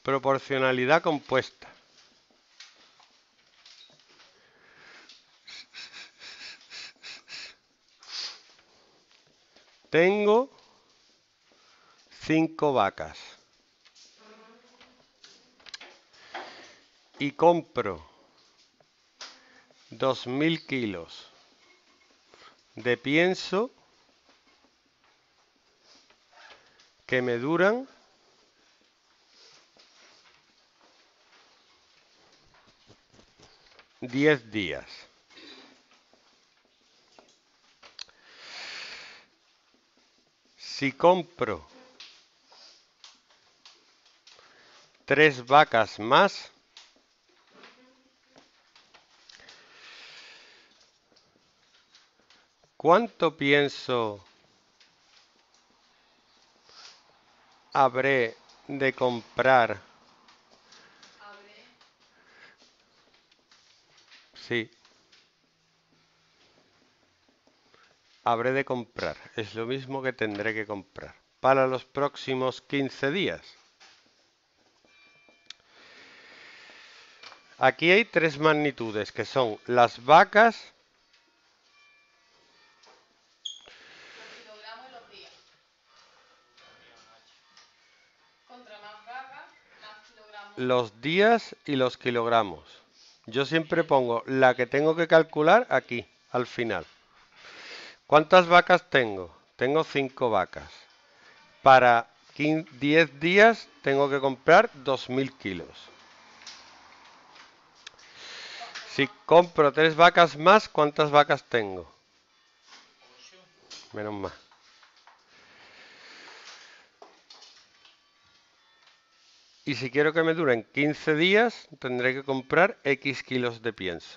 Proporcionalidad compuesta. Tengo 5 vacas y compro 2000 kilos de pienso que me duran 10 días. Si compro 3 vacas más, ¿cuánto pienso habré de comprar? Sí. Habré de comprar. Es lo mismo que tendré que comprar para los próximos 15 días. Aquí hay 3 magnitudes que son las vacas, los kilogramos y los días. Contra más vacas, más kilogramos. los días y los kilogramos. Yo siempre pongo la que tengo que calcular aquí, al final. ¿Cuántas vacas tengo? Tengo 5 vacas. Para 10 días tengo que comprar 2000 kilos. Si compro 3 vacas más, ¿cuántas vacas tengo? Menos mal. Y si quiero que me duren 15 días, tendré que comprar X kilos de pienso.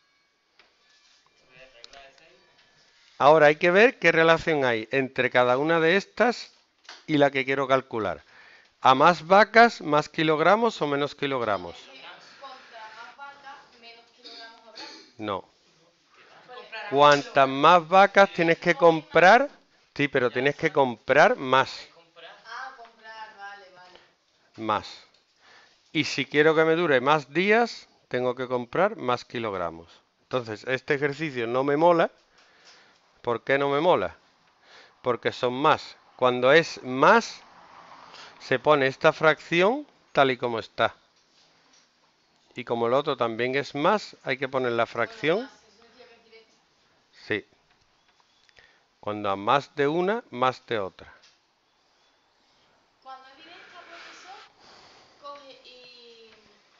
Ahora hay que ver qué relación hay entre cada una de estas y la que quiero calcular. ¿A más vacas, más kilogramos o menos kilogramos? Contra más vacas, menos kilogramos habrá. No. Comprarás Cuantas más vacas tienes que comprar, sí, pero tienes que comprar más. Ah, comprar, vale, vale. Más. Y si quiero que me dure más días, tengo que comprar más kilogramos. Entonces, este ejercicio no me mola. ¿Por qué no me mola? Porque son más. Cuando es más, se pone esta fracción tal y como está. Y como el otro también es más, hay que poner la Bueno, fracción. más, eso significa que es directa. Sí. Cuando a más de una, más de otra. Cuando es directa, profesor, coge y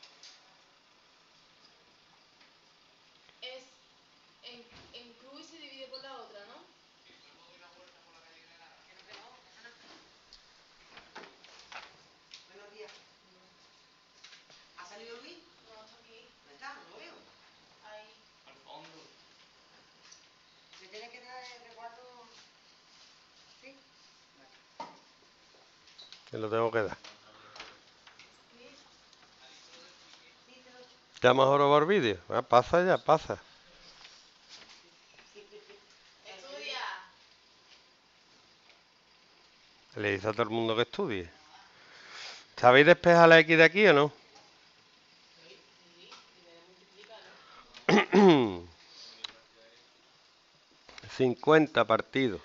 es incluye y se divide por la otra, ¿no? Buenos días. ¿Ha salido Luis? No, está aquí. ¿Dónde está? No lo veo. Ahí. Al fondo. ¿Me tiene que dar el recuerdo? ¿Sí? Vale. Me lo tengo que dar. ¿Qué? Sí, te lo he hecho. ¿Ya hemos grabado por vídeo? Ah, pasa ya, pasa. Estudia. Le dice a todo el mundo que estudie. ¿Sabéis despejar la X de aquí o no? Sí, primero multiplícalo. 50 partido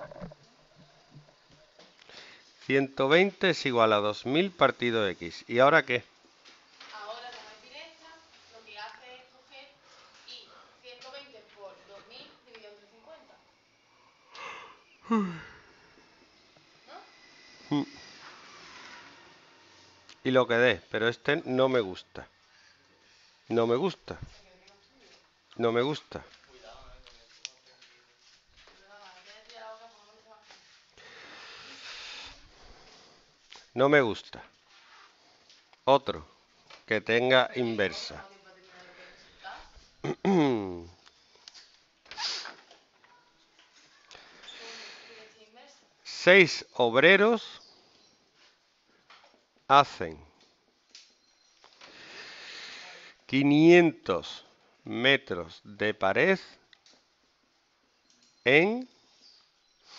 120 es igual a 2000 partido X. ¿Y ahora qué? Ahora, como es directa, lo que hace es coger y 120 por 2000 dividido entre 50. ¿No? Y lo que dé, pero este no me gusta. No me gusta. ¿Se quiere que lo estudie? No me gusta. Cuidado, con esto no aprendí. Pero nada, voy a tirar la hoja por no trabajar. No me gusta. Otro que tenga Pero ¿y cómo inversa. tenemos tiempo a terminar lo que hay que soltar? 1 directa e inversa. 6 obreros hacen 500 metros de pared en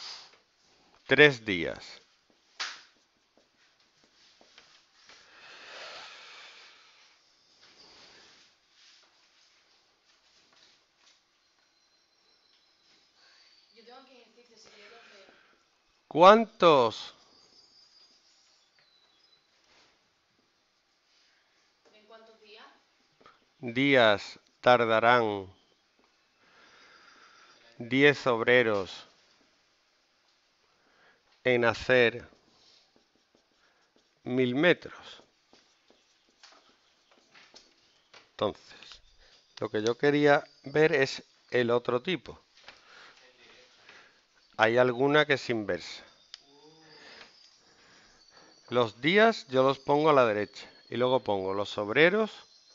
3 días. Dice, si quiero cero. ¿Cuántos ¿En cuántos días? días tardarán 10 obreros en hacer 1000 metros? Entonces, lo que yo quería ver es el otro tipo. Hay alguna que es inversa. Los días yo los pongo a la derecha y luego pongo los obreros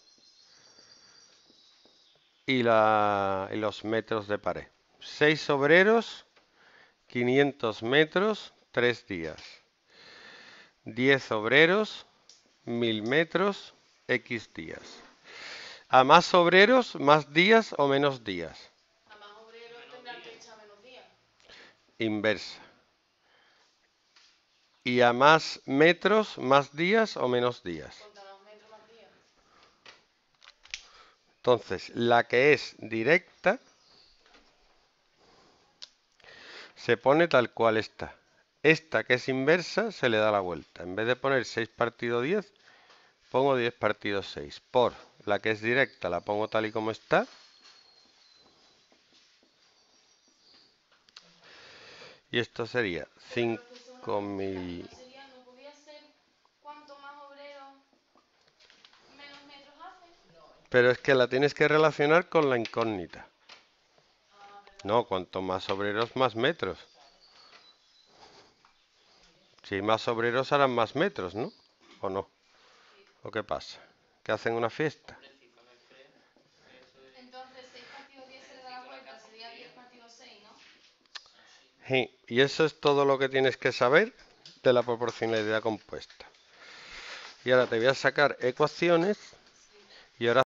y los metros de pared. 6 obreros, 500 metros, 3 días. 10 obreros, 1000 metros, X días. A más obreros, más días o menos días. A más obreros tendrán que echar menos días. Inversa. Y a más metros, más días o menos días. Contra más metros, más días. Entonces, la que es directa se pone tal cual está. Esta que es inversa se le da la vuelta. En vez de poner 6 partido 10, pongo 10 partido 6. Por la que es directa la pongo tal y como está. Y esto sería Pero profesor, una preguntita, 5000. ¿no sería, no podía ser cuanto más obreros, menos metros hacen? Pero es que la tienes que relacionar con la incógnita. Ah, ¿verdad? No, cuanto más obreros, más metros. Si hay más obreros harán más metros, ¿no? ¿O no? ¿O qué pasa? ¿Que hacen una fiesta? Hombre, si comen fresco, eso es Entonces 6 partido 10 se le da la vuelta, sería 10 partido 6, ¿no? así. Sí, y eso es todo lo que tienes que saber de la proporcionalidad compuesta. Y ahora te voy a sacar ecuaciones y ahora